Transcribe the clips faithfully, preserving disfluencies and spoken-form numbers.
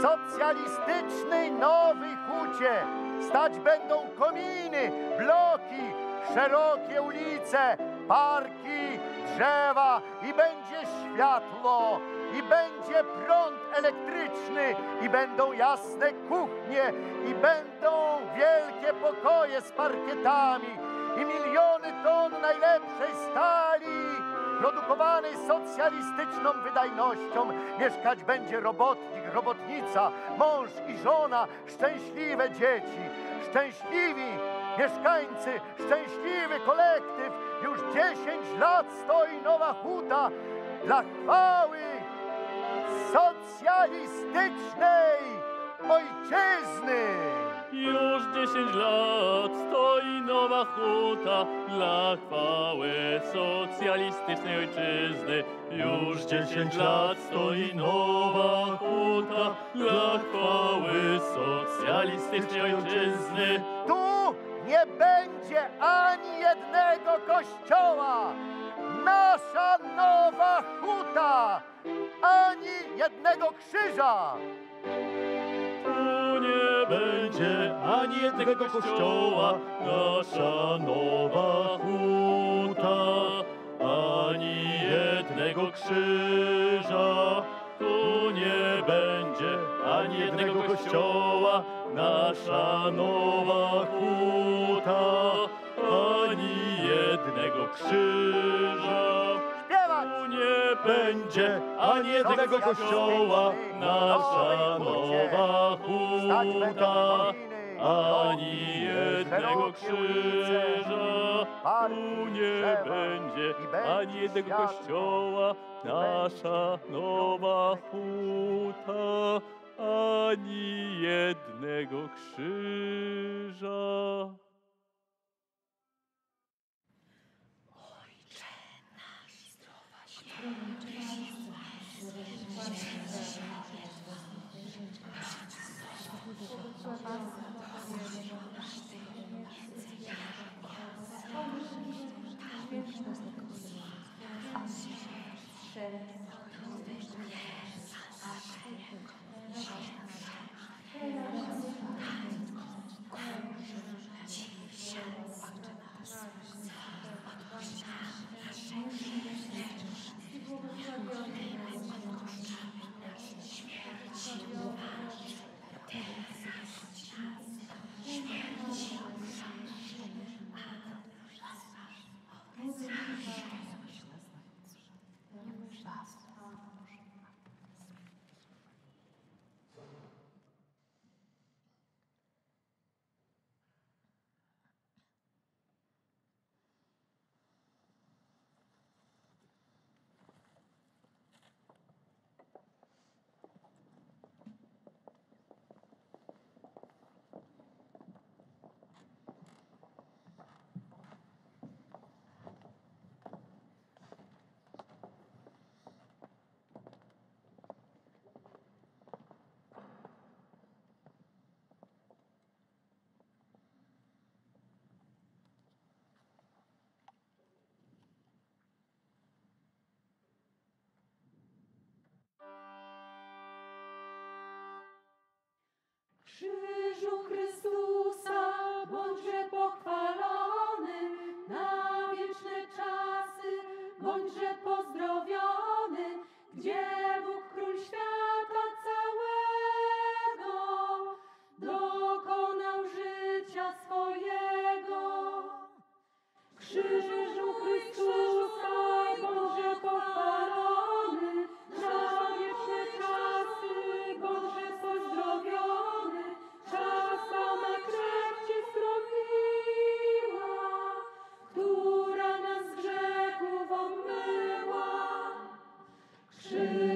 socjalistycznej Nowej Hucie stać będą kominy, bloki, szerokie ulice, parki, drzewa i będzie światło, i będzie prąd elektryczny, i będą jasne kuchnie, i będą wielkie pokoje z parkietami, i miliony ton najlepszej stali, produkowanej socjalistyczną wydajnością. Mieszkać będzie robotnik, robotnica, mąż i żona, szczęśliwe dzieci, szczęśliwi mieszkańcy, szczęśliwy kolektyw. Już dziesięć lat stoi Nowa Huta dla chwały socjalistycznej ojczyzny. Już dziesięć lat stoi Nowa Huta dla chwały socjalistycznej ojczyzny. Już dziesięć lat stoi Nowa Huta dla chwały socjalistycznej ojczyzny. Tu nie będzie ani jednego kościoła. Nasza Nowa Huta, ani jednego krzyża. Tu nie będzie ani jednego kościoła, nasza Nowa Huta, ani jednego krzyża. Tu nie będzie ani jednego kościoła, nasza Nowa Huta, ani jednego krzyża. Tu nie będzie ani jednego kościoła, nasza Nowa Huta, ani jednego krzyża. Tu nie będzie ani jednego kościoła, nasza Nowa Huta, ani jednego krzyża. Krzyżu Chrystusa, bądźże pochwalony, na wieczne czasy bądźże pozdrowiony, gdzie Bóg Król świata całego dokonał życia swojego. Krzyżu Chrystusa, bądźże pochwalony, na wieczne czasy bądźże pozdrowiony. Ta sama krew Cię skropiła, która nas z grzechów obmyła. Krzyż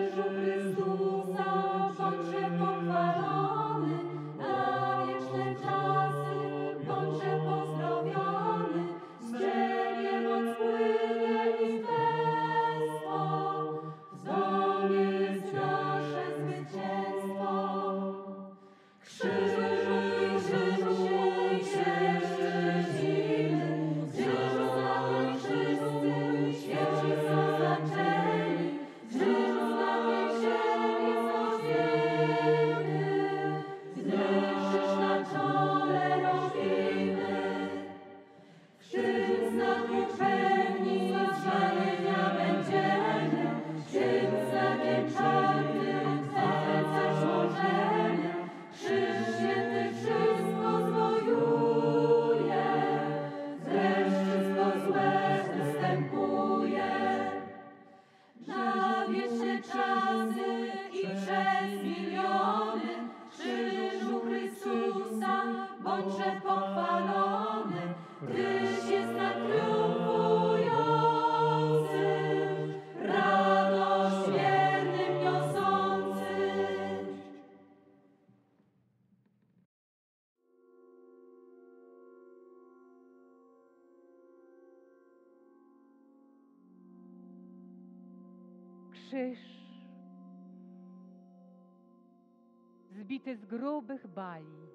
krzyż, zbity z grubych bali,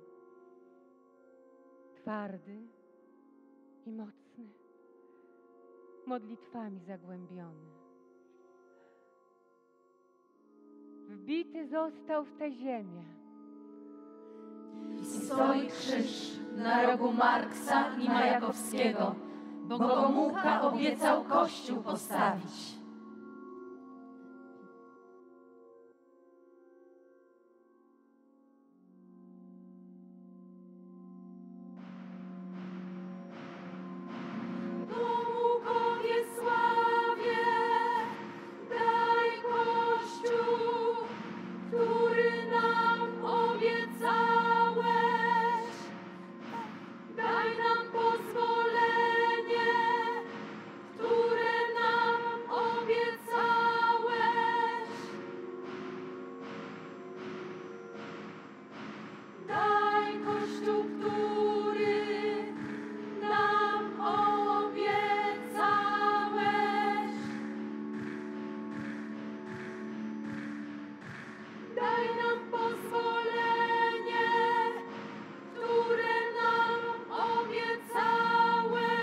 twardy i mocny, modlitwami zagłębiony. Wbity został w tę ziemię. I stoi krzyż na rogu Marksa i Majakowskiego, bo Gomułka obiecał kościół postawić. Gomułkowie sławie, daj kościół, który nam obiecałeś. Daj nam pozwolenie, które nam obiecałeś. Daj kościół, który nam obiecałeś. Daj nam pozwolenie, które nam obiecałeś.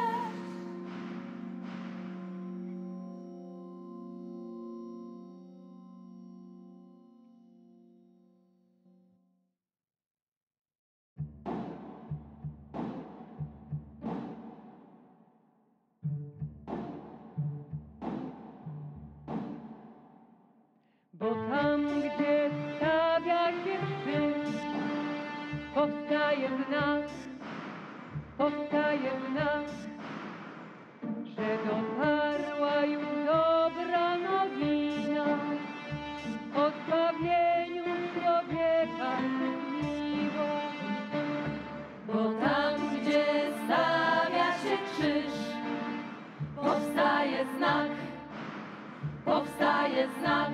Bo tam, gdzie stawia się krzyż, powstaje w nas, powstaje w nas, że dotarła już dobra nowina o zbawieniu człowieka miłość. Bo tam, gdzie stawia się krzyż, powstaje znak, powstaje znak,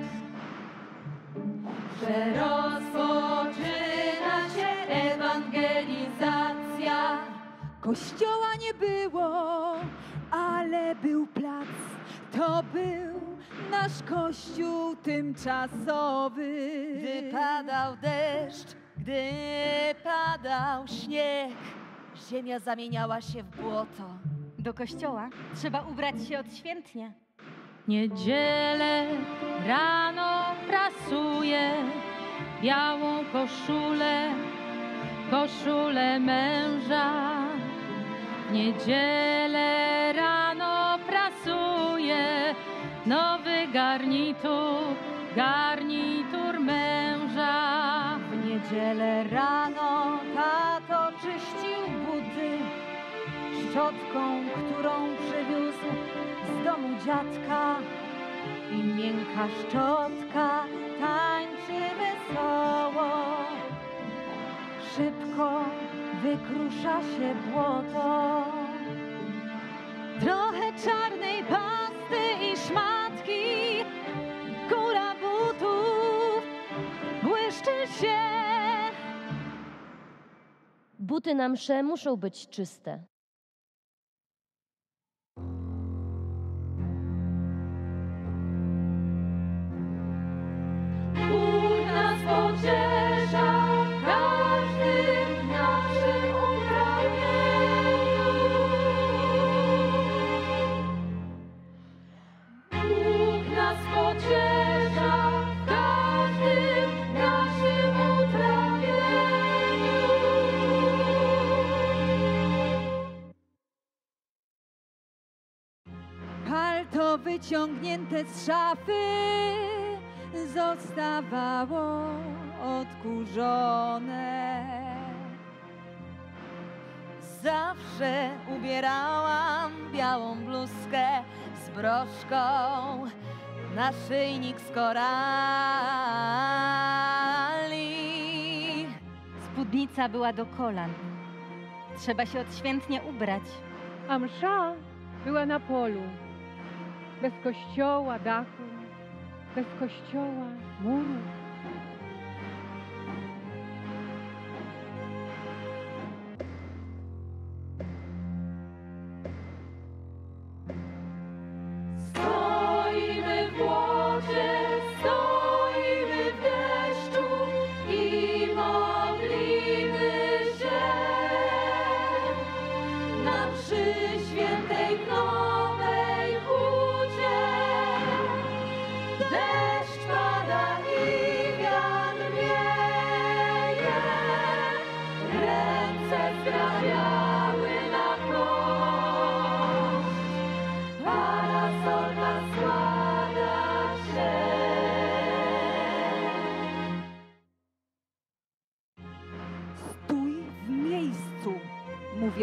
że rozpoczyna się ewangelizacja. Kościoła nie było, ale był plac. To był nasz kościół tymczasowy. Gdy padał deszcz, gdy padał śnieg, ziemia zamieniała się w błoto. Do kościoła trzeba ubrać się odświętnie. Niedzielę rano prasuję białą koszulę, koszulę męża. Niedzielę rano prasuję nowy garnitur, garnitur męża. W niedzielę rano tato czyścił buty szczotką, którą przywiózł z domu dziadka. I miękka szczotka tańczy wesoło. Szybko wykrusza się błoto. Trochę czarnej pasty i szmatki, góra butów błyszczy się. Buty na mszę muszą być czyste. Bóg nas pociesza w każdym naszym upragnieniu. Bóg nas pociesza w każdym naszym upragnieniu. Palto wyciągnięte z szafy zostawało odkurzone. Zawsze ubierałam białą bluzkę z broszką, naszyjnik z korali. Spódnica była do kolan. Trzeba się odświętnie ubrać. A msza była na polu, bez kościoła, dachu, bez kościoła, muru. Stoimy w błocie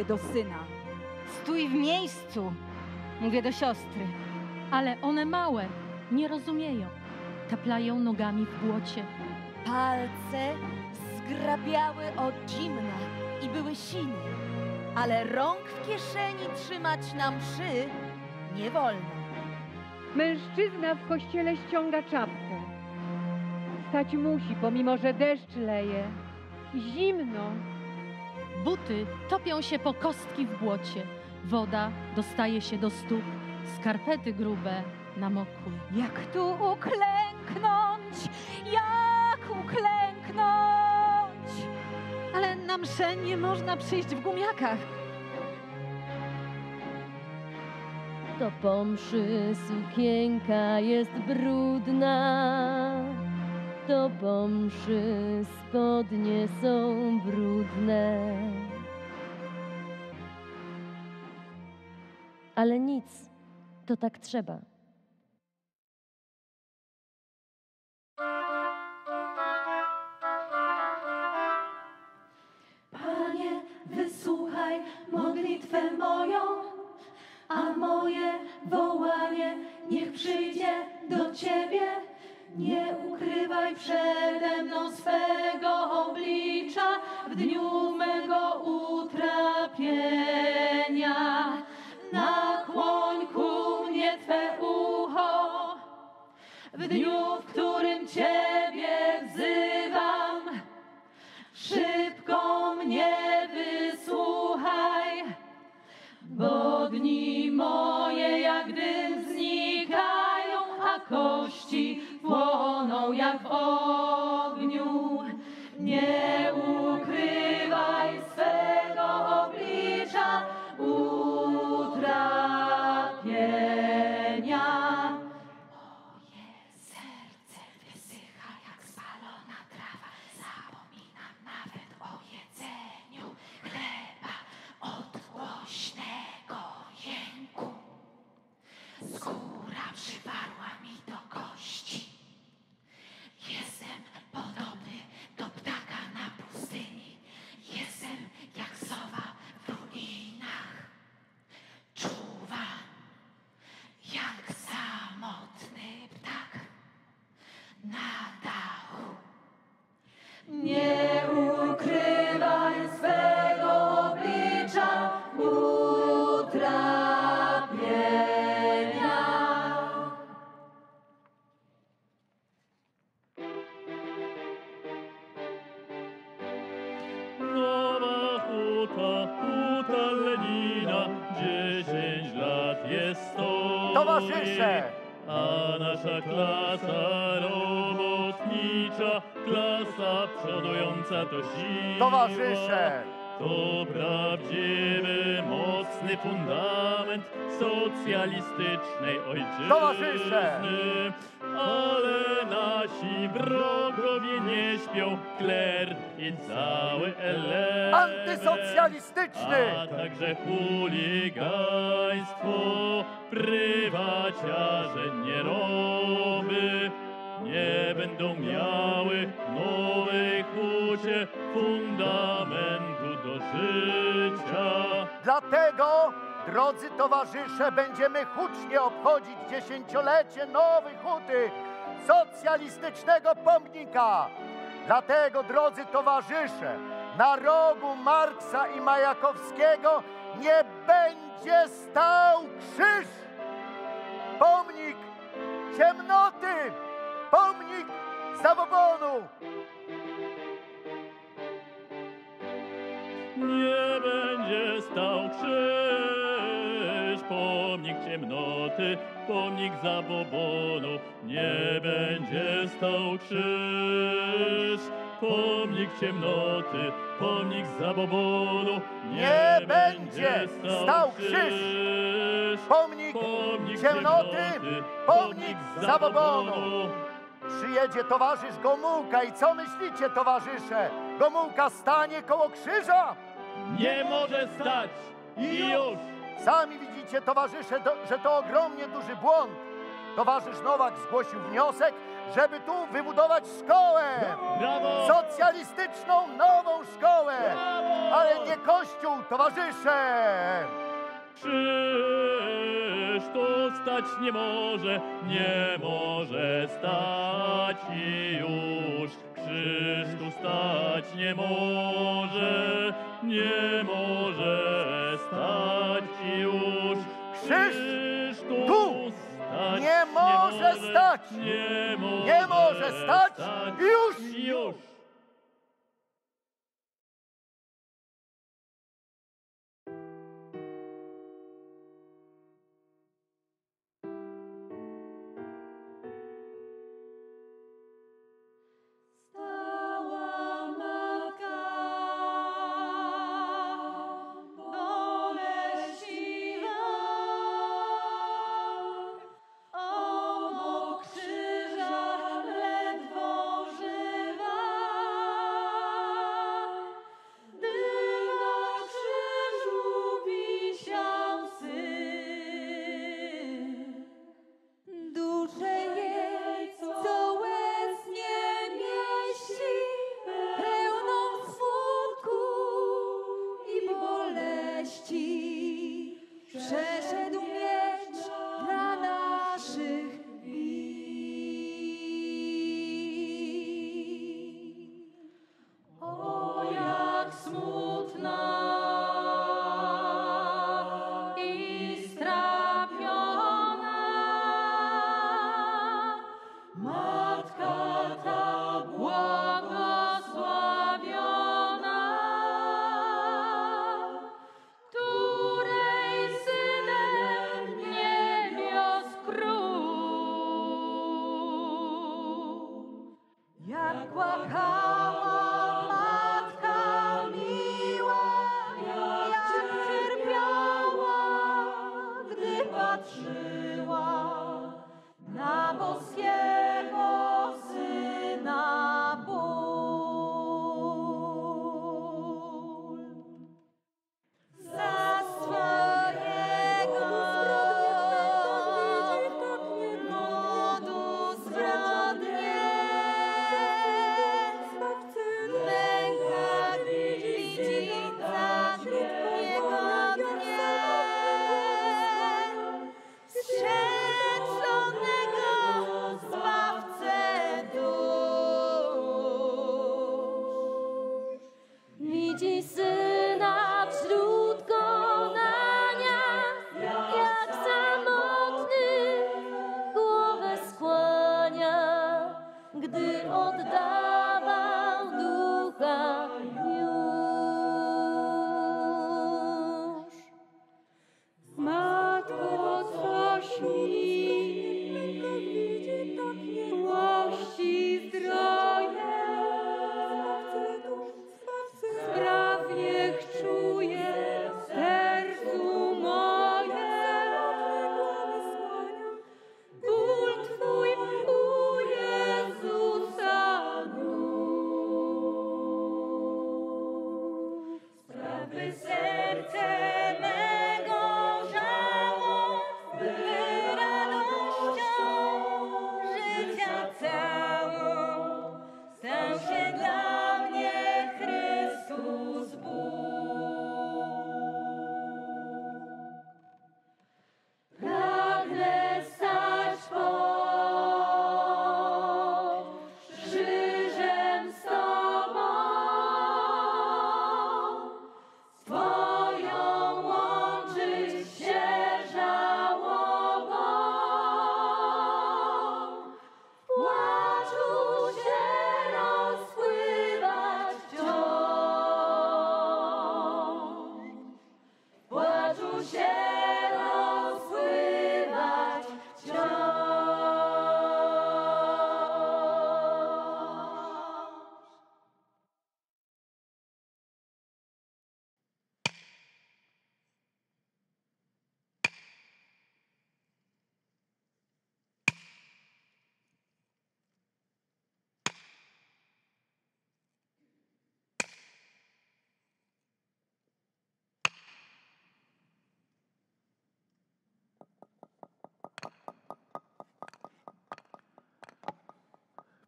do syna. Stój w miejscu, mówię do siostry. Ale one małe, nie rozumieją. Taplają nogami w błocie. Palce zgrabiały od zimna i były sine, ale rąk w kieszeni trzymać na mszy nie wolno. Mężczyzna w kościele ściąga czapkę. Stać musi, pomimo że deszcz leje. Zimno. Buty topią się po kostki w błocie. Woda dostaje się do stóp. Skarpety grube namokły. Jak tu uklęknąć? Jak uklęknąć? Ale na mszę nie można przyjść w gumiakach. To po mszy sukienka jest brudna, to po mszy spodnie są brudne. Ale nic, to tak trzeba. Panie, wysłuchaj modlitwę moją, a moje wołanie niech przyjdzie do Ciebie. Nie ukrywaj przede mną swego oblicza w dniu mego utrapienia. Nakłoń ku mnie Twe ucho w dniu, w którym Ciebie wzywam. Szybko mnie wysłuchaj, bo dni moje jak dym znikają, a kości płoną jak w ogniu. Nie ukrywaj swego oblicza utrapienia. Moje serce wysycha jak spalona trawa, zapominam nawet o jedzeniu chleba od głośnego jęku. Skóra przywarła mi do kości. Jestem podobny do ptaka na pustyni. Jestem jak sowa w ruinach. Czuwam jak samotny ptak na dachu. Nie ukrywaj swego oblicza utrapienia. Nowa huta, huta Lenina, dziesięć lat jest stoi. Towarzysze! A nasza klasa robotnicza, klasa przodująca to siła. Towarzysze! To prawdziwy, mocny fundament socjalistycznej ojczyzny. Towarzysze! Ale nasi wrogowie nie śpią, kler i cały element. Antysocjalistyczny! A także chuligaństwo, prywaciarze, nieroby nie będą miały w nowej hucie fundamentu do życia. Dlatego, drodzy towarzysze, będziemy hucznie obchodzić dziesięciolecie nowej huty socjalistycznego pomnika. Dlatego, drodzy towarzysze, na rogu Marksa i Majakowskiego nie będzie stał krzyż. Pomnik ciemnoty, pomnik zabobonu. Nie będzie stał krzyż, pomnik ciemnoty, pomnik zabobonu. Nie będzie stał krzyż, pomnik ciemnoty, pomnik zabobonu. Nie będzie stał krzyż, pomnik ciemnoty, pomnik zabobonu. Przyjedzie towarzysz Gomułka i co myślicie, towarzysze? Gomułka stanie koło krzyża? Nie może stać i już! Sami widzicie, towarzysze, do, że to ogromnie duży błąd. towarzysz Nowak zgłosił wniosek, żeby tu wybudować szkołę. Brawo! Socjalistyczną, nową szkołę. Brawo! Ale nie Kościół, towarzysze. Krzyż tu stać nie może, nie może stać już. Krzyż tu stać nie może, nie może stać już. Krzyż tu, tu stać nie może stać. Nie może, Nie może stać. Już. Już.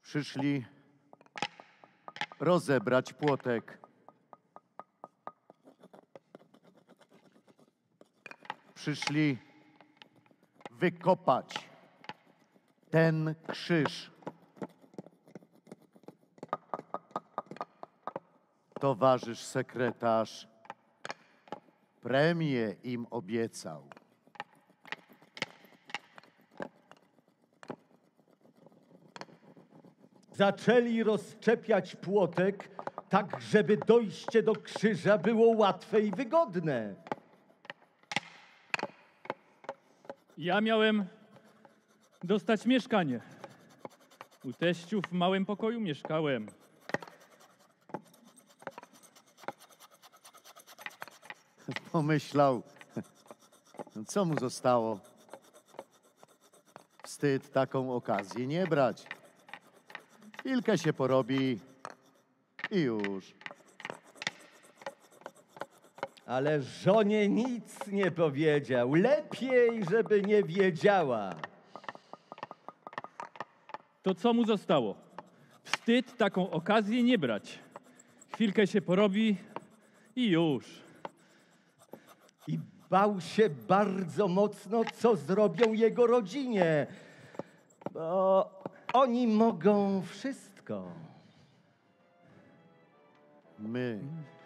Przyszli rozebrać płotek. Przyszli wykopać ten krzyż. Towarzysz sekretarz premię im obiecał. Zaczęli rozczepiać płotek, tak żeby dojście do krzyża było łatwe i wygodne. Ja miałem dostać mieszkanie. U teściów w małym pokoju mieszkałem. Pomyślał, no co mu zostało? Wstyd taką okazję nie brać. Chwilkę się porobi i już. Ale żonie nic nie powiedział. Lepiej, żeby nie wiedziała. To co mu zostało? Wstyd taką okazję nie brać. Chwilkę się porobi i już. I bał się bardzo mocno, co zrobią jego rodzinie. Bo oni mogą wszystko. My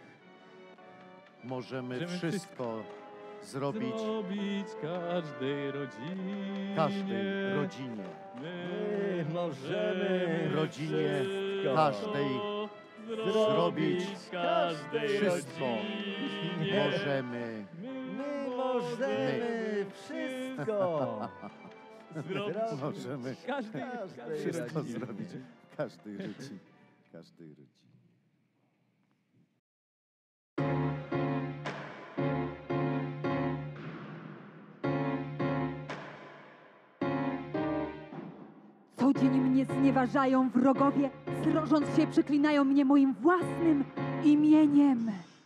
możemy Możemy wszystko zrobić Zrobić każdej rodzinie. każdej rodzinie. My możemy rodzinie wszystko. każdej zrobić każdej wszystko. rodzinie. Możemy My możemy wszystko. Zrobić Możemy każdej, każdej wszystko rodzinie. zrobić każdej rodzinie. Każdej rodzinie. Co dzień mnie znieważają wrogowie, srożąc się przeklinają mnie moim własnym imieniem.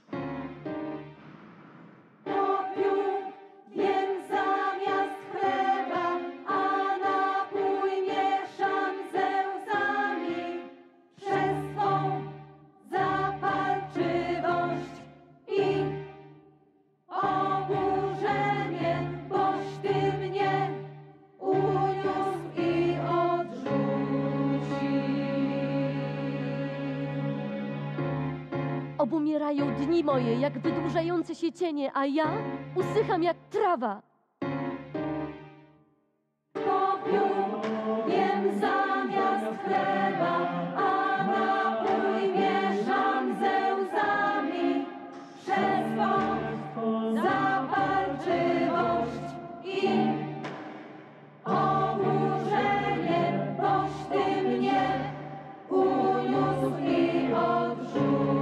Popiół jem zamiast chleba, a napój mieszam ze łzami. Przez twą zapalczywość i oburzenie, boś ty mnie uniósł i odrzucił. Obumierają dni moje jak wydłużające się cienie, a ja usycham jak trawa. Popiół jem zamiast chleba, a napój mieszam ze łzami. Przez twą zapalczywość i oburzenie, boś ty mnie uniósł i odrzucił.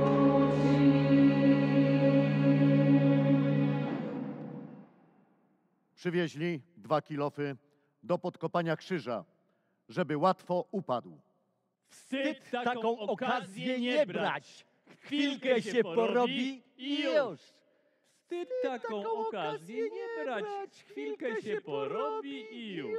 Przywieźli dwa kilofy do podkopania krzyża, żeby łatwo upadł. Wstyd taką okazję nie brać. Chwilkę się porobi i już. Wstyd taką okazję nie brać. Chwilkę się porobi i już.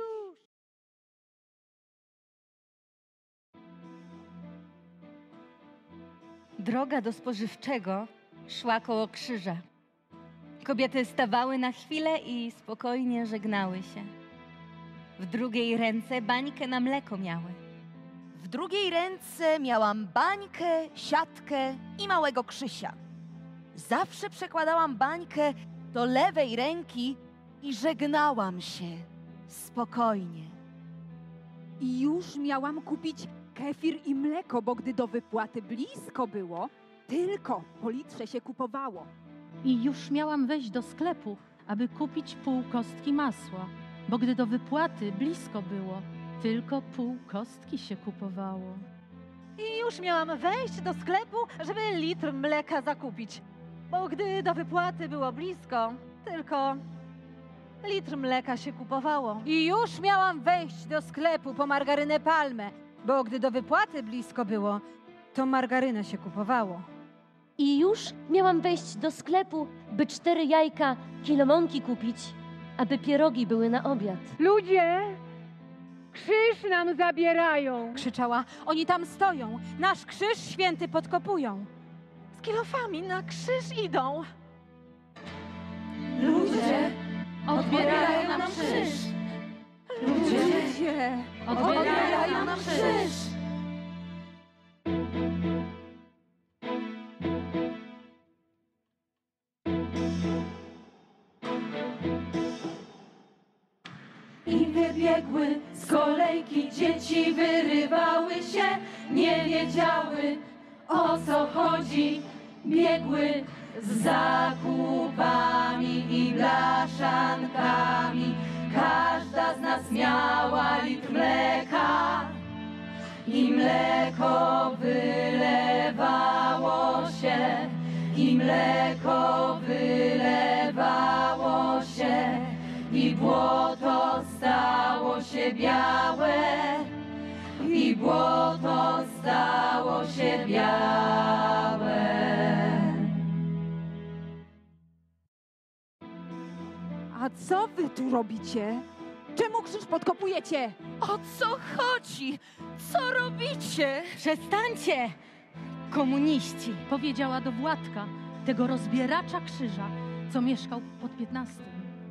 Droga do spożywczego szła koło krzyża. Kobiety stawały na chwilę i spokojnie żegnały się. W drugiej ręce bańkę na mleko miały. W drugiej ręce miałam bańkę, siatkę i małego Krzysia. Zawsze przekładałam bańkę do lewej ręki i żegnałam się spokojnie. I już miałam kupić kefir i mleko, bo gdy do wypłaty blisko było, tylko po litrze się kupowało. I już miałam wejść do sklepu, aby kupić pół kostki masła, bo gdy do wypłaty blisko było, tylko pół kostki się kupowało. I już miałam wejść do sklepu, żeby litr mleka zakupić, bo gdy do wypłaty było blisko, tylko litr mleka się kupowało. I już miałam wejść do sklepu po margarynę Palmę, bo gdy do wypłaty blisko było, to margarynę się kupowało. I już miałam wejść do sklepu, by cztery jajka, kilo mąki kupić, aby pierogi były na obiad. Ludzie, krzyż nam zabierają! Krzyczała. Oni tam stoją. Nasz krzyż święty podkopują. Z kilofami na krzyż idą. Ludzie odbierają nam krzyż. Ludzie Ludzie! odbierają nam krzyż. I wybiegły z kolejki dzieci, wyrywały się, nie wiedziały o co chodzi. Biegły z zakupami i blaszankami. Każda z nas miała litr mleka i mleko wylewało się, i mleko wylewało się. I błoto stało się białe, i błoto stało się białe. A co wy tu robicie? Czemu krzyż podkopujecie? O co chodzi? Co robicie? Przestańcie, komuniści! Powiedziała do Władka, tego rozbieracza krzyża, co mieszkał pod piętnastym.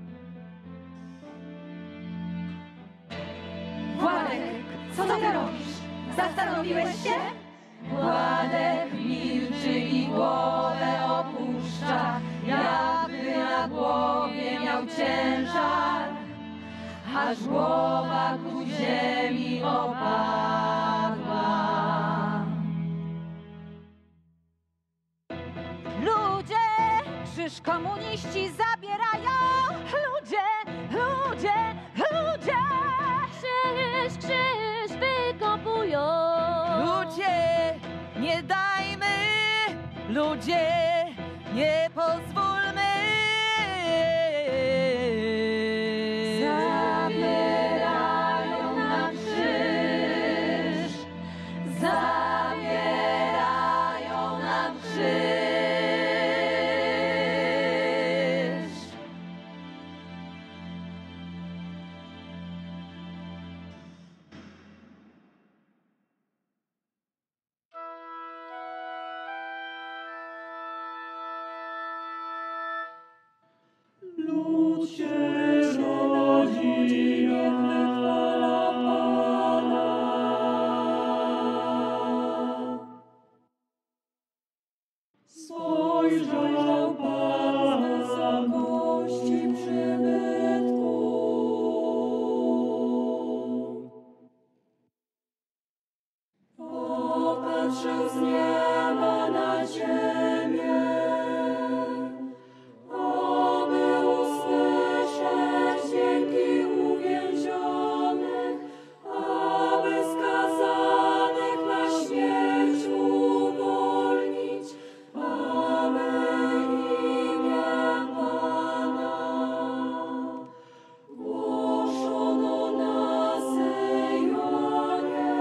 Władek, co ty robisz? Zastanowiłeś się? Władek milczy i głowę opuszcza, jakby na głowie miał ciężar, aż głowa ku ziemi opadła. Ludzie, krzyż komuniści zabierają. Ludzie, ludzie, ludzie. Krzyż, krzyż wykopują. Ludzie, nie dajmy! Ludzie, nie pozwólmy! Zabierają nam krzyż, zabierają nam krzyż. Lud się rodzi, niech wychwala Pana. Spojrzał Pan z wysokości przybytku. Popatrzył z nieba na ziemię, aby usłyszeć dźwięki uwięzionych, aby skazanych na śmierć uwolnić, aby imię Pana głoszono na Syjonie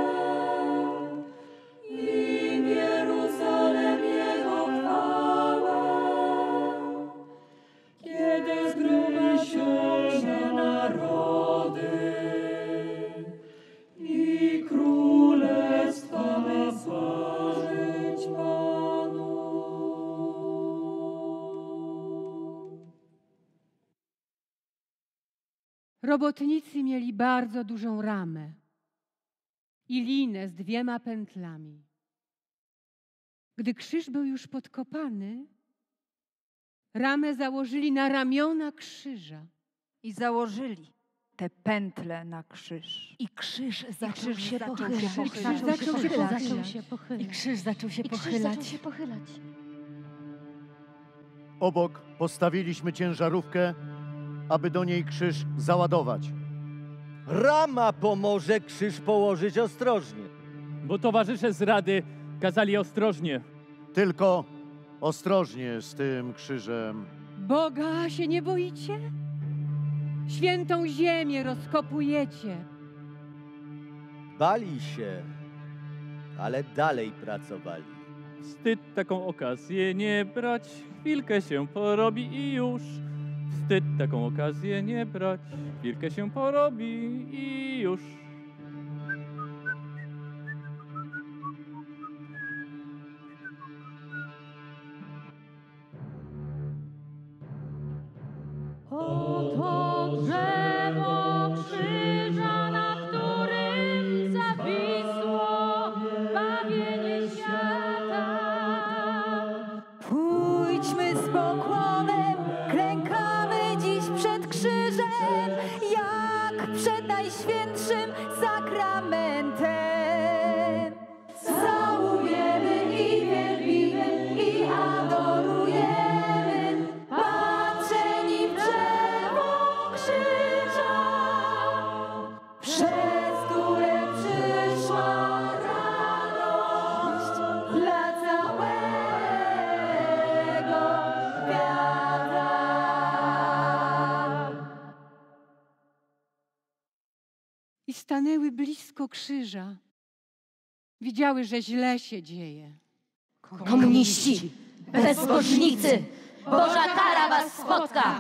i w Jeruzalem Jego chwałę. Kiedy zgromi się narody i królestwa ma służyć Panu. Robotnicy mieli bardzo dużą ramę i linę z dwiema pętlami. Gdy krzyż był już podkopany, ramę założyli na ramiona krzyża. I założyli te pętle na krzyż. I krzyż zaczął krzyż się zaczął pochylać. się I krzyż zaczął się Zaczął pochylać. się pochylać. I krzyż zaczął się I krzyż pochylać. zaczął się pochylać. Obok postawiliśmy ciężarówkę, aby do niej krzyż załadować. Rama pomoże krzyż położyć ostrożnie. Bo towarzysze z rady kazali ostrożnie. Tylko ostrożnie z tym krzyżem. Boga się nie boicie? Świętą ziemię rozkopujecie. Bali się, ale dalej pracowali. Wstyd taką okazję nie brać, chwilkę się porobi i już. Wstyd taką okazję nie brać, chwilkę się porobi i już. najświętszym sakramentem. Całujemy i wielbimy i adorujemy, patrzeni w drzewo krzyża, przez które przyszła radość dla całego świata. I stanęły blisko krzyża. Widziały, że źle się dzieje. Komuniści, bezbożnicy, Boża kara was spotka!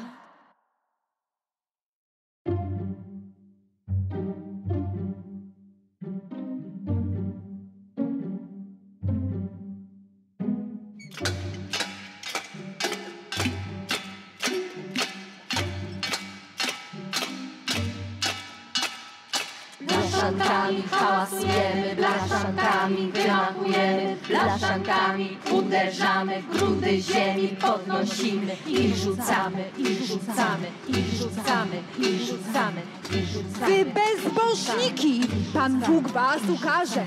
Blaszankami hałasujemy, blaszankami wymachujemy, blaszankami uderzamy, w grudy ziemi podnosimy i rzucamy, i rzucamy, i rzucamy, i rzucamy, i rzucamy. Wy bezbożniki, Pan Bóg was ukaże.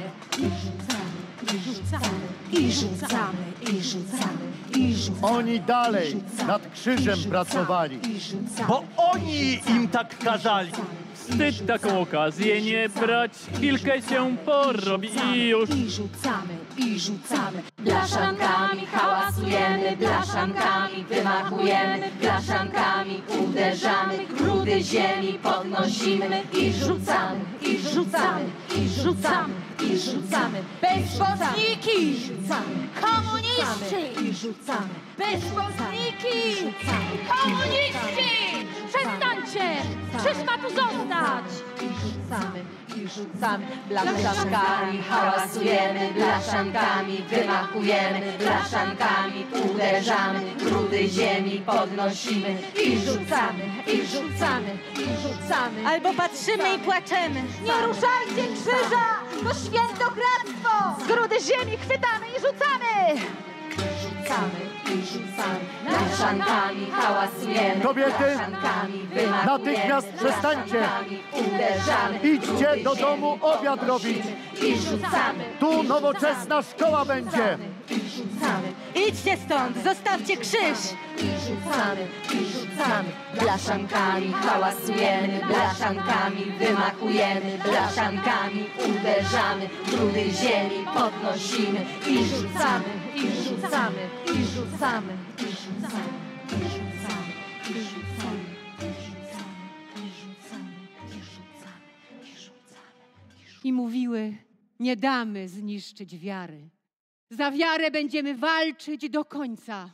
I rzucamy, i rzucamy, i rzucamy, i rzucamy. Oni dalej nad krzyżem pracowali. Bo oni im tak kazali. Wstyd taką okazję nie brać, chwilkę się porobi i już. I rzucamy, i rzucamy. Blaszankami hałasujemy, blaszankami wymachujemy, blaszankami uderzamy, grudy ziemi podnosimy i rzucamy, i rzucamy, i rzucamy, i rzucamy. Bezbożniki, Komuniści! I rzucamy. bezbożniki, Komuniści! Przestańcie! Krzyż ma tu zostać! I rzucamy, i rzucamy. Blaszankami hałasujemy, blaszankami wymachujemy, blaszankami uderzamy, grudy ziemi podnosimy i rzucamy, i rzucamy, i rzucamy. Albo patrzymy i płaczemy. Nie ruszajcie krzyża! To świętokradztwo! Z grudy ziemi chwytamy i rzucamy! Rzucamy i rzucamy. Blaszankami hałasujemy, Kobiety, blaszankami wymachujemy, natychmiast przestańcie. blaszankami uderzamy, Idźcie do domu obiad robić. i rzucamy. Tu nowoczesna szkoła będzie. I rzucamy, Idźcie stąd, zostawcie krzyż. i rzucamy, i rzucamy. Blaszankami hałasujemy, blaszankami wymachujemy, blaszankami uderzamy, grudy ziemi podnosimy i rzucamy, i rzucamy, i rzucamy, i rzucamy, i rzucamy, i rzucamy, i rzucamy, i rzucamy, i rzucamy, i rzucamy. I mówiły, nie damy zniszczyć wiary. Za wiarę będziemy walczyć do końca.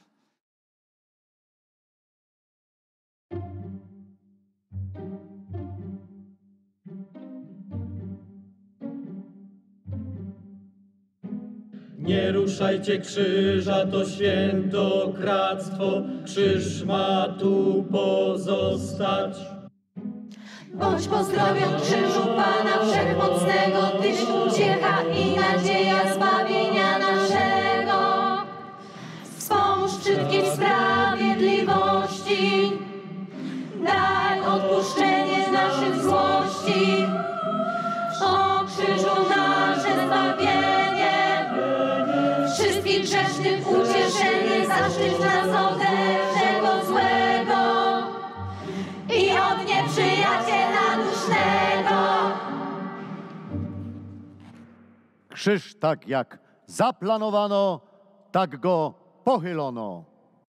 Nie ruszajcie krzyża, to świętokradztwo, krzyż ma tu pozostać. Bądź pozdrowion krzyżu Pana Wszechmocnego, Tyś uciecha i nadzieja zbawienia naszego. Wspomóż wszystkim sprawiedliwości, daj odpuszczenie naszych złości. O krzyżu nasze zbawienie, wszystkich grzesznych ucieszenie, zaszczyć nas ode wszego złego i od nieprzyjaciela dusznego. Krzyż tak jak zaplanowano, tak go pochylono.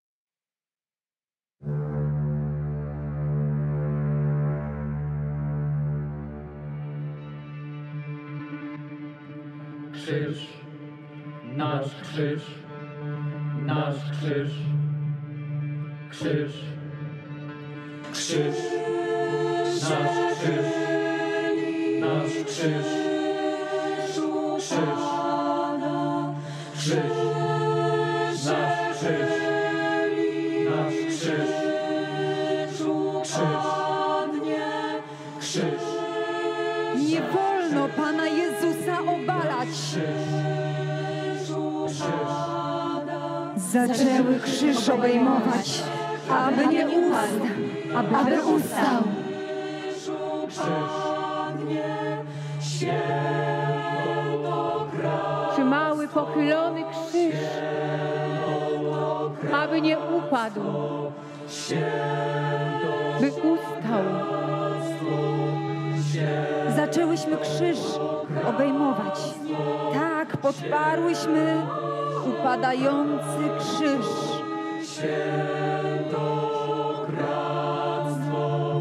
Krzyż, nasz krzyż, nasz krzyż, krzyż, krzyż, nasz krzyż, nasz krzyż, krzyż, krzyż, nasz krzyż, nasz krzyż, krzyż, krzyż. nie wolno Pana Jezusa obalać. Zaczęły krzyż obejmować, aby nie upadł, aby ustał. pragnie świętokradztwo. Trzymały pochylony krzyż, aby nie upadł, by ustał. Zaczęłyśmy krzyż obejmować. Tak, podparłyśmy upadający krzyż. Świętokradztwo,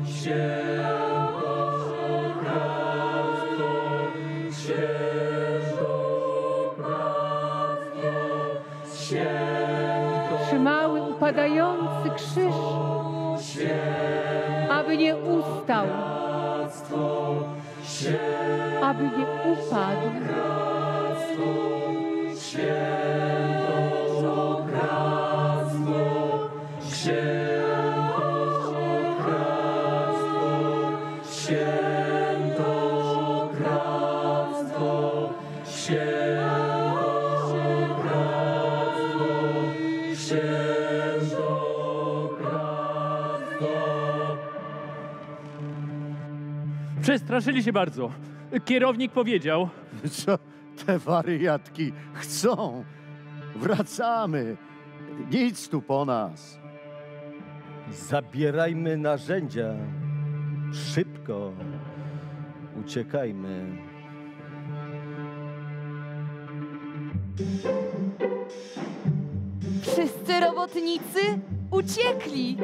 świętokradztwo, świętokradztwo, świętokradztwo. Trzymały upadający krzyż, aby nie ustał, aby nie upadł. Przestraszyli się bardzo. Kierownik powiedział... Co te wariatki chcą? Wracamy. Nic tu po nas. Zabierajmy narzędzia. Szybko. Uciekajmy. Wszyscy robotnicy uciekli.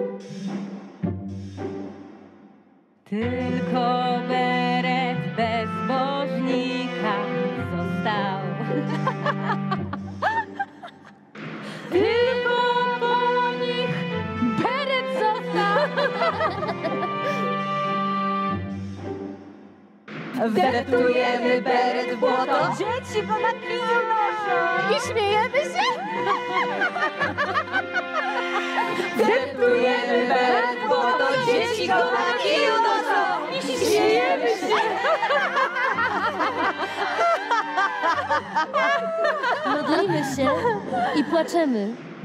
Tylko beret bezbożnika został. Tylko po nich beret został. Wdeptujemy beret w błoto. Dzieci go na kiju noszą. I śmiejemy się. Wdeptujemy beret w błoto. Dzieci go na kiju noszą. I śmiejemy się. Modlimy się i płaczemy.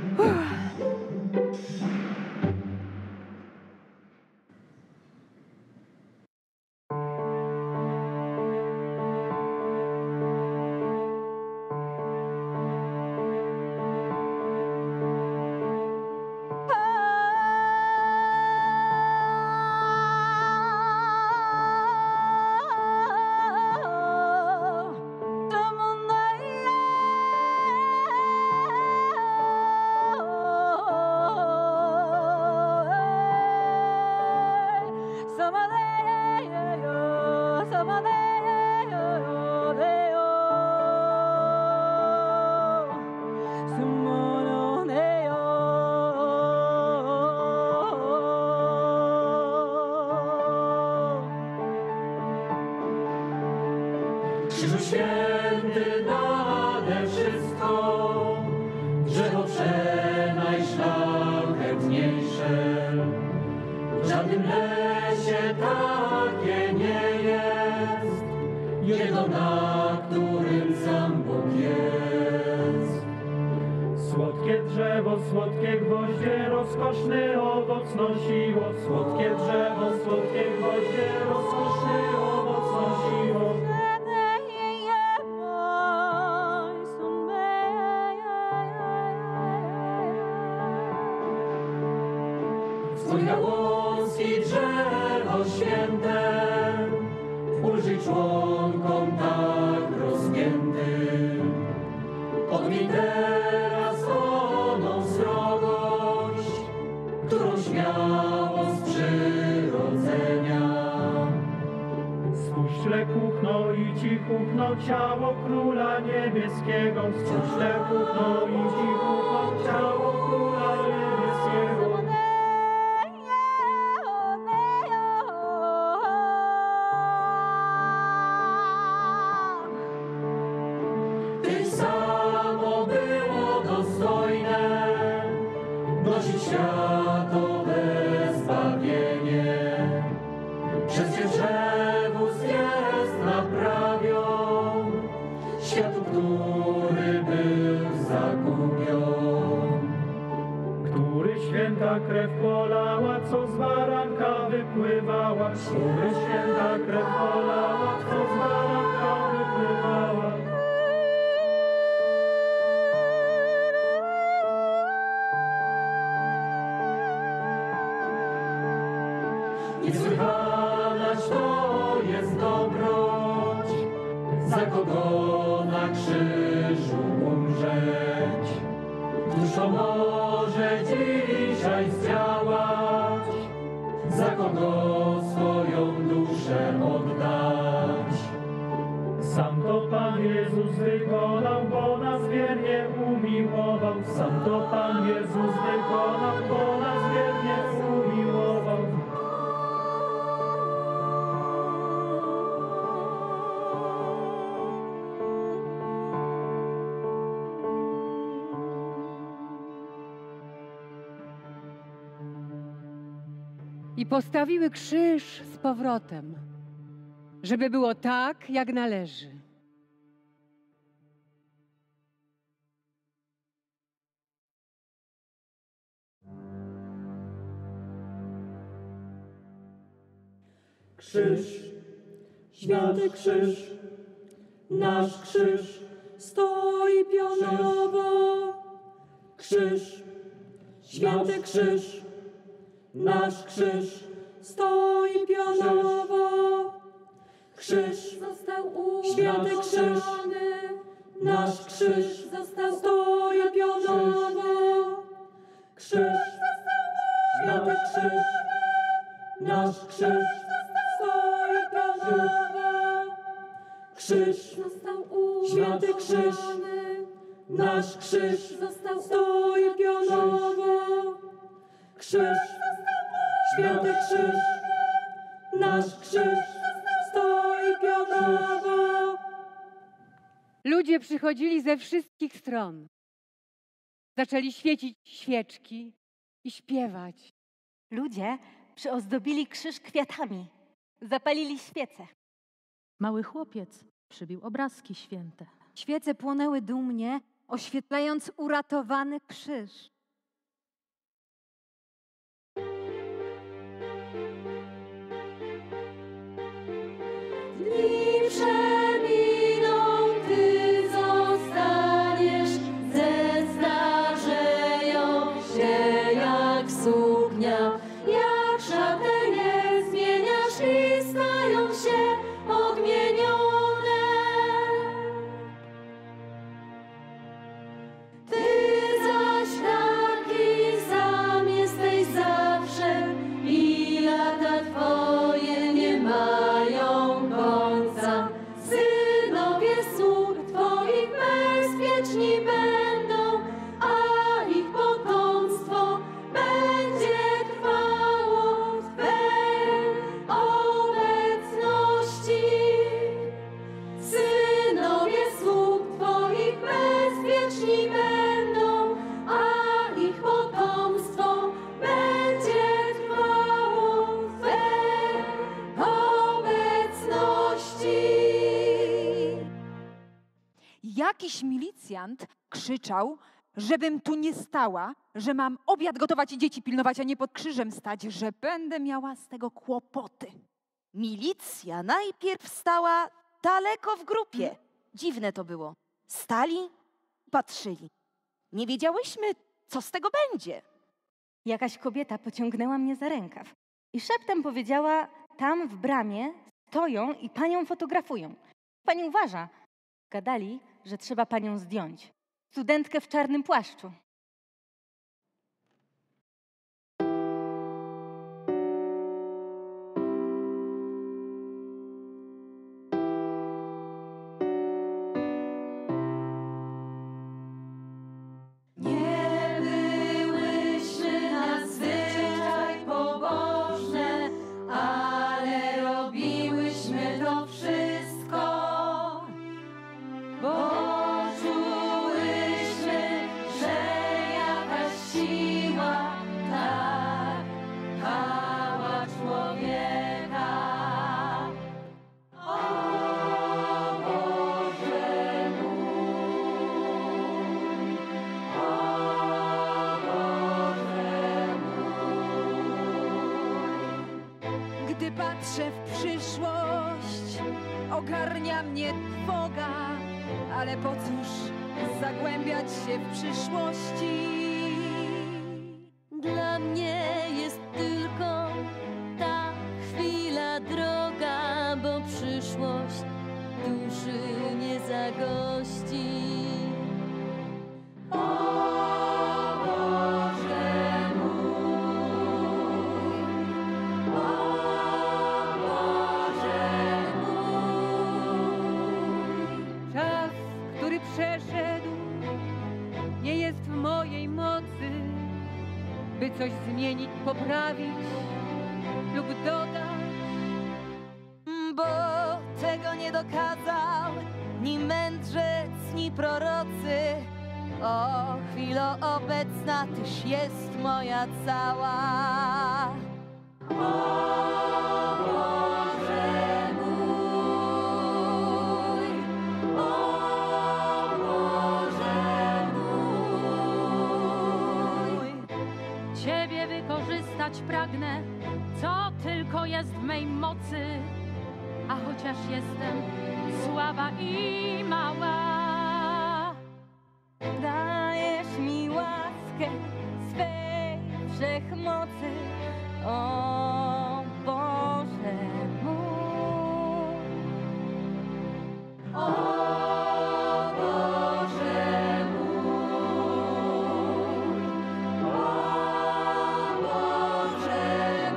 Krzyżu święty nade wszystko, drzewo przenajszlachetniejsze. W żadnym lesie takie nie jest, jedno na którym sam Bóg jest. Słodkie drzewo, słodkie gwoździe, rozkoszny owoc nosiło. Słodkie drzewo, słodkie gwoździe, rozkoszny owoc nosiło. Swój gałązki drzewo święte, ulżyj członkom tak rozpiętym. Odmień teraz oną srogość, którą śmiało z przyrodzenia. Spuśle kuchno i ci kuchno ciało Króla Niebieskiego. Spuśle kuchno i ci kuchno ciało Króla Niebieskiego. Samo było dostojne nosić światowe zbawienie. Przez Cię przewóz jest naprawion światu, który był zagubion. Który święta krew polała, co z baranka wypływała. Który święta krew polała, za kogo na krzyżu umrzeć? Któż to może dzisiaj zdziałać? Za kogo swoją duszę oddać? Sam to Pan Jezus wykonał, bo nas wiernie umiłował. Sam to Pan Jezus wykonał, bo nas wiernie umiłował. I postawiły krzyż z powrotem, żeby było tak, jak należy. Krzyż, święty krzyż, nasz krzyż stoi pionowo. Krzyż, święty krzyż, nasz krzyż stoi pionowo. Krzyż został święty krzyż, nasz krzyż został stoi pionowo. Krzyż, święty krzyż, nasz krzyż stoi pionowo. Krzyż, święty krzyż, nasz krzyż został stoi pionowo. Krzyż, święty krzyż, nasz krzyż stoi pionowo. Ludzie przychodzili ze wszystkich stron. Zaczęli świecić świeczki i śpiewać. Ludzie przyozdobili krzyż kwiatami, zapalili świece. Mały chłopiec przybił obrazki święte. Świece płonęły dumnie, oświetlając uratowany krzyż. Dni przeminą, Ty zostaniesz, zestarzeją się jak suknia, jak szatę nie zmieniasz i stają się odmienione. Ty zaś taki sam jesteś zawsze i lata Twoje nie mają końca. Synowie sług Twoich bezpieczni będą, a ich potomstwo będzie trwało w Twej obecności. Synowie sług Twoich bezpieczni będą, a ich potomstwo będzie trwało w Twej obecności. Jakiś milicjant krzyczał, żebym tu nie stała, że mam obiad gotować i dzieci pilnować, a nie pod krzyżem stać, że będę miała z tego kłopoty. Milicja najpierw stała daleko w grupie. Dziwne to było. Stali, patrzyli. Nie wiedziałyśmy, co z tego będzie. Jakaś kobieta pociągnęła mnie za rękaw i szeptem powiedziała, tam w bramie stoją i panią fotografują. Pani uważa. Gadali, że trzeba panią zdjąć. Studentkę w czarnym płaszczu. Nie byłyśmy nadzwyczaj pobożne, ale robiłyśmy to wszystko, bo czułyśmy, że jakaś siła tak pchała człowieka. O Boże mój, o Boże mój. Gdy patrzę w przyszłość, ogarnia mnie trwoga, ale po cóż zagłębiać się w przyszłości? Dla mnie jest tylko ta chwila droga, bo przyszłość duszy nie zagości. O Boże mój, o Boże mój. Czas, który przeszedł, nie jest w mojej mocy, by coś zmienić, poprawić lub dodać. Bo tego nie dokazał ni mędrzec, ni prorocy. O chwilo obecna, Tyś jest moja cała. O Boże mój, o Boże mój. Ciebie wykorzystać pragnę, co tylko jest w mej mocy, a chociaż jestem słaba i mała. Dajesz mi łaskę swej wszechmocy, o Boże mój. O Boże mój, o Boże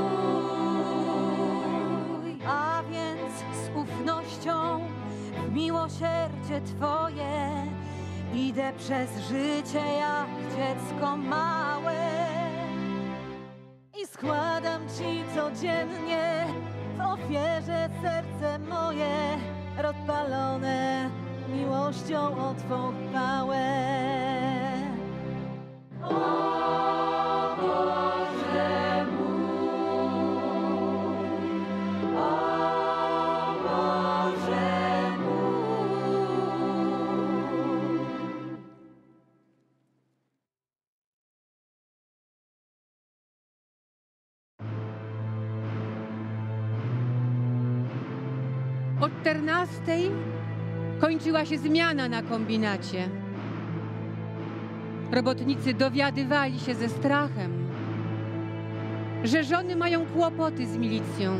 mój. A więc z ufnością w miłosierdzie Twoje idę przez życie jak dziecko małe I składam Ci codziennie w ofierze serce moje, rozpalone miłością o Twą chwałę. O Boże mój, o Boże mój. O czternastej kończyła się zmiana na kombinacie. Robotnicy dowiadywali się ze strachem, że żony mają kłopoty z milicją,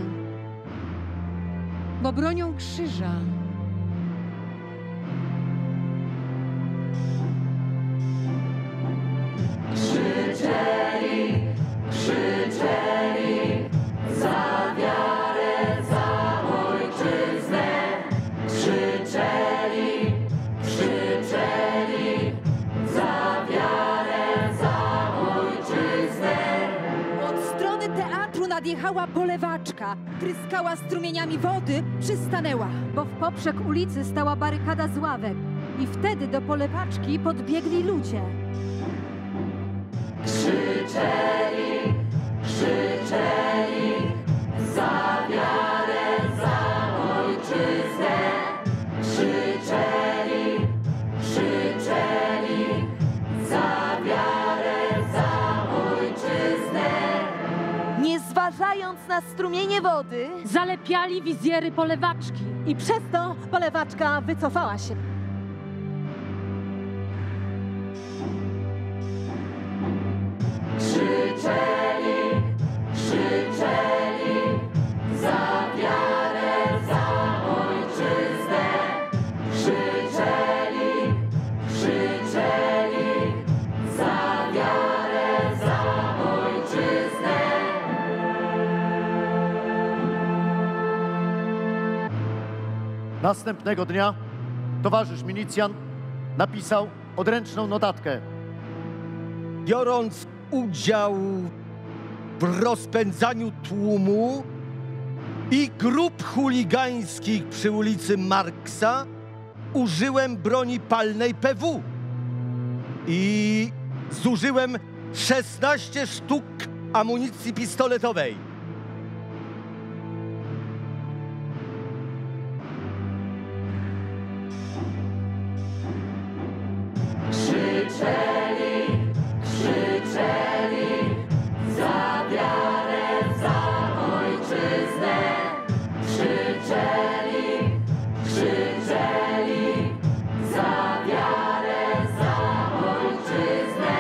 bo bronią krzyża. Krzyczeli, krzyczeli za wiarę, za ojczyznę. Krzyczeli, krzyczeli za wiarę, za ojczyznę. Od strony teatru nadjechała polewaczka, tryskała strumieniami wody, przystanęła, bo w poprzek ulicy stała barykada z ławek i wtedy do polewaczki podbiegli ludzie. Krzyczeli, krzyczeli za wiarę, za ojczyznę. Krzyczeli, krzyczeli za wiarę, za ojczyznę. Nie zważając na strumienie wody, Zalepiali wizjery polewaczki. I przez to polewaczka wycofała się. Krzyczeli, krzyczeli za wiarę, za ojczyznę. Krzyczeli, krzyczeli za wiarę, za ojczyznę. Następnego dnia towarzysz milicjant napisał odręczną notatkę. Biorąc udział w rozpędzaniu tłumu i grup chuligańskich przy ulicy Marksa, użyłem broni palnej P W i zużyłem szesnaście sztuk amunicji pistoletowej. Krzyczeli, krzyczeli za wiarę, za ojczyznę. Krzyczeli, krzyczeli za wiarę, za ojczyznę.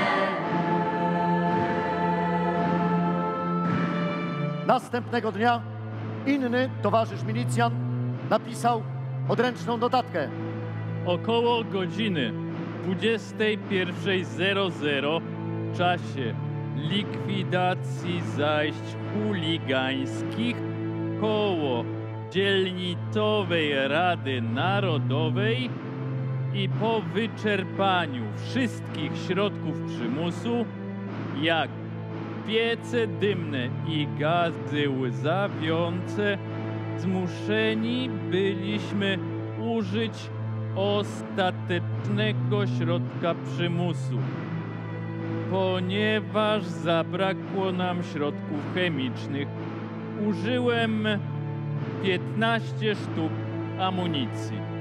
Następnego dnia inny towarzysz milicjant napisał odręczną notatkę. Około godziny dwudziestej pierwszej w czasie likwidacji zajść chuligańskich koło Dzielnicowej Rady Narodowej i po wyczerpaniu wszystkich środków przymusu, jak piece dymne i gazy łzawiące, zmuszeni byliśmy użyć ostatecznego środka przymusu. Ponieważ zabrakło nam środków chemicznych, użyłem piętnaście sztuk amunicji.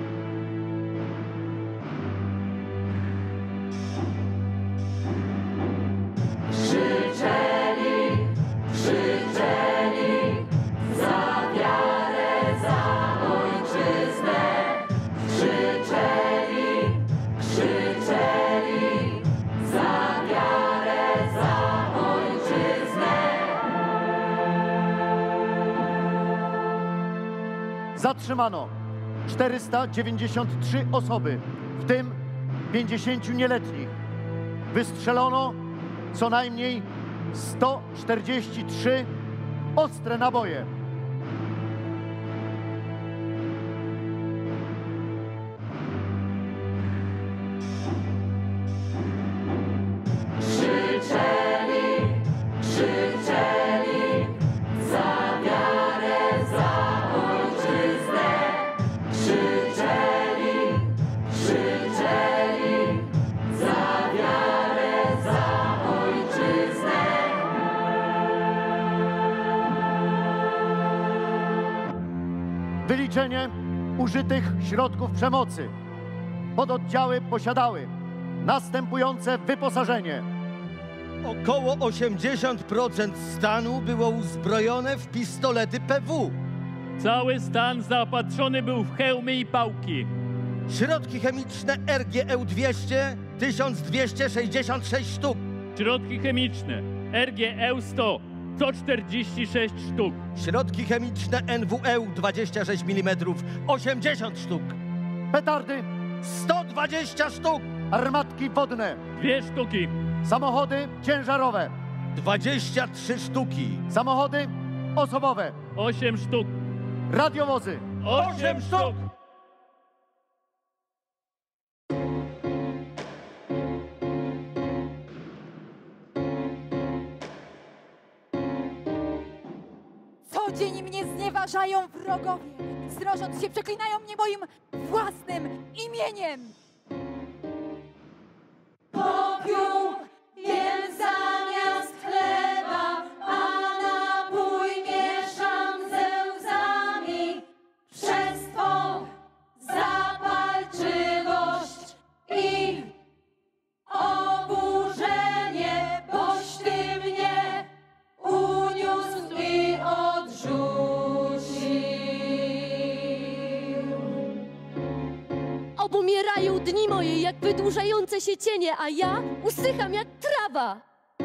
Krzyczeli, krzyczeli, za wiarę, za ojczyznę. Krzyczeli, krzyczeli, za wiarę, za ojczyznę. Zatrzymano czterysta dziewięćdziesiąt trzy osoby, w tym pięćdziesięciu nieletnich. Wystrzelono co najmniej sto czterdzieści trzy ostre naboje. Krzyczeli, krzyczeli, za wiarę, za ojczyznę. Krzyczeli, krzyczeli, za wiarę, za ojczyznę. Wyliczenie użytych środków przemocy. Pododdziały posiadały następujące wyposażenie. Około osiemdziesiąt procent stanu było uzbrojone w pistolety P W. Cały stan zaopatrzony był w hełmy i pałki. Środki chemiczne R G E U dwieście, tysiąc dwieście sześćdziesiąt sześć sztuk. Środki chemiczne R G E U sto, sto czterdzieści sześć sztuk. Środki chemiczne N W E U dwadzieścia sześć milimetrów, osiemdziesiąt sztuk. Petardy, sto dwadzieścia sztuk. armatki wodne, Dwie sztuki. samochody ciężarowe, dwadzieścia trzy sztuki. samochody osobowe, Osiem sztuk. radiowozy. Osiem sztuk. Co dzień mnie znieważają wrogowie. Srożąc się, przeklinają mnie moim własnym imieniem. Popiół jem zamiast chleba, a napój mieszam ze łzami. Przez twą zapalczywość i oburzenie, boś ty mnie uniósł i odrzucił. Obumierają dni moje jak wydłużające się cienie, a ja usycham jak trawa.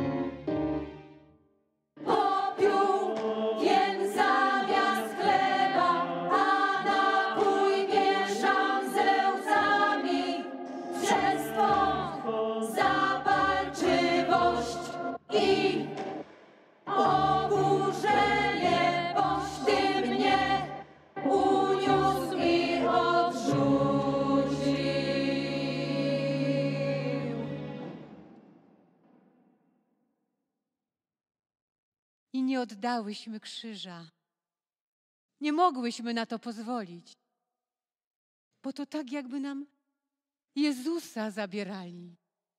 Popiół jem zamiast chleba, a napój mieszam ze łzami. Przez twą zapalczywość i oburzenie, boś ty mnie uniósł i odrzucił. I nie oddałyśmy krzyża. Nie mogłyśmy na to pozwolić, bo to tak jakby nam Jezusa zabierali.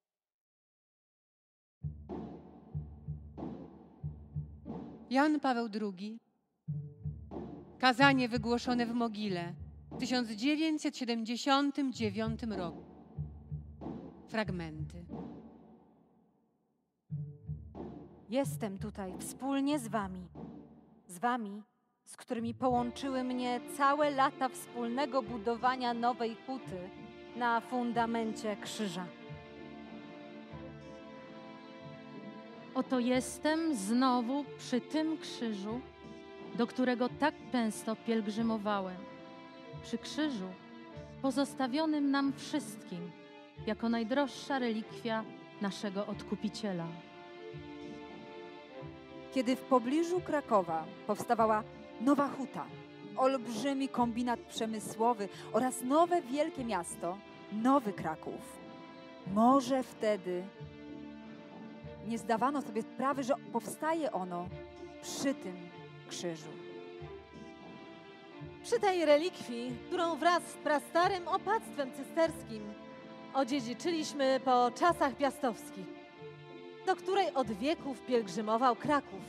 Jan Paweł drugi. Kazanie wygłoszone w Mogile w tysiąc dziewięćset siedemdziesiątym dziewiątym roku. Fragmenty. Jestem tutaj wspólnie z wami. Z wami, z którymi połączyły mnie całe lata wspólnego budowania nowej huty na fundamencie krzyża. Oto jestem znowu przy tym krzyżu, do którego tak często pielgrzymowałem. przy krzyżu, pozostawionym nam wszystkim, jako najdroższa relikwia naszego Odkupiciela. Kiedy w pobliżu Krakowa powstawała nowa huta, olbrzymi kombinat przemysłowy oraz nowe wielkie miasto, Nowy Kraków, może wtedy nie zdawano sobie sprawy, że powstaje ono przy tym krzyżu. Przy tej relikwii, którą wraz z prastarym opactwem cysterskim odziedziczyliśmy po czasach piastowskich, do której od wieków pielgrzymował Kraków.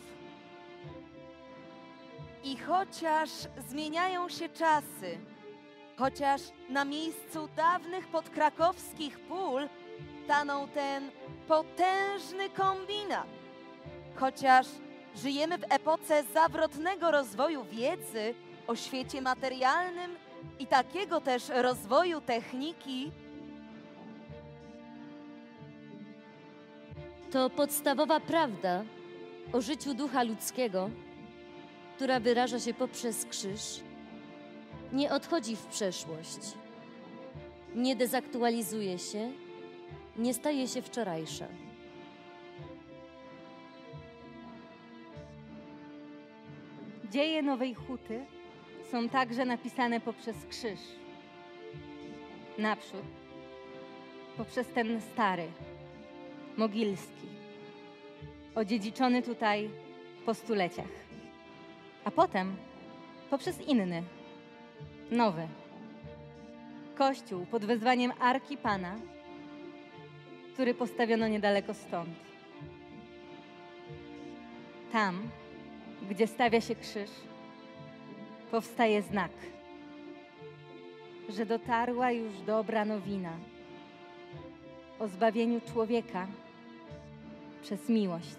I chociaż zmieniają się czasy, chociaż na miejscu dawnych podkrakowskich pól stanął ten potężny kombinat, chociaż żyjemy w epoce zawrotnego rozwoju wiedzy o świecie materialnym i takiego też rozwoju techniki, To podstawowa prawda o życiu ducha ludzkiego, która wyraża się poprzez krzyż, nie odchodzi w przeszłość, nie dezaktualizuje się, nie staje się wczorajsza. Dzieje Nowej Huty są także napisane poprzez krzyż. Naprzód poprzez ten stary, mogilski, odziedziczony tutaj po stuleciach, a potem poprzez inny, nowy. Kościół pod wezwaniem Arki Pana, który postawiono niedaleko stąd. Tam, gdzie stawia się krzyż, powstaje znak, że dotarła już dobra nowina o zbawieniu człowieka przez miłość.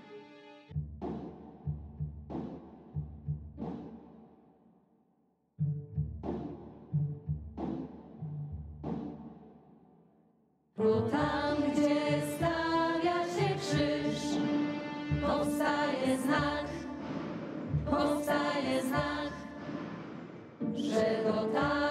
Bo tam, gdzie stawia się krzyż, powstaje znak, powstaje znak, że dotarła